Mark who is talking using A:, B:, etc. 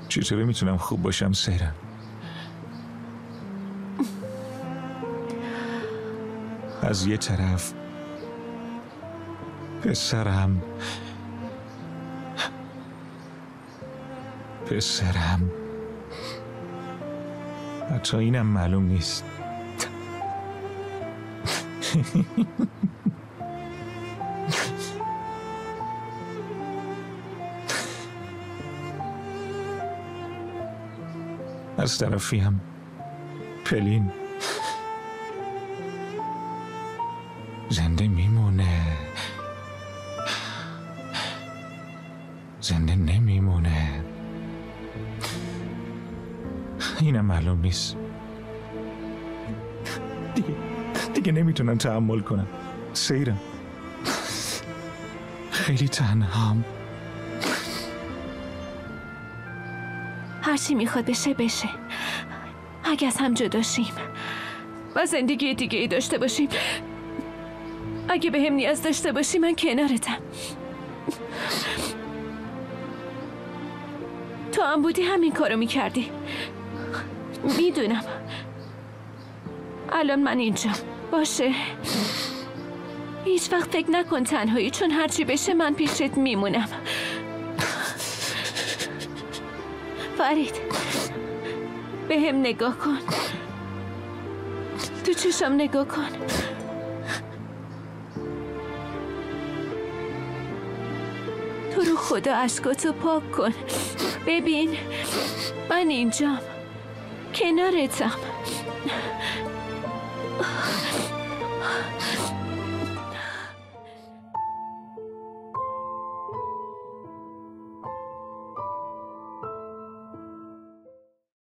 A: چطوری میتونم خوب باشم سیرم؟ از یه طرف پسرم حتی اینم معلوم نیست. از طرفی هم پلین زنده میمونه، زنده نمیمونه، اینم معلوم نیست. دیگه نمیتونم تحمل کنم سیرم، خیلی تنهام.
B: هرچی میخواد بشه بشه. اگه از هم جدا شیم و زندگی دیگه ای داشته باشیم، اگه به هم نیاز داشته باشی من کنارتم. تو هم بودی همین کارو میکردی. میدونم. الان من اینجا باشه. هیچ وقت فکر نکن تنهایی، چون هرچی بشه من پیشت میمونم. فرید به هم نگاه کن، تو چشم نگاه کن. تو رو خدا اشکاتو پاک کن. ببین من اینجام، کنارتم.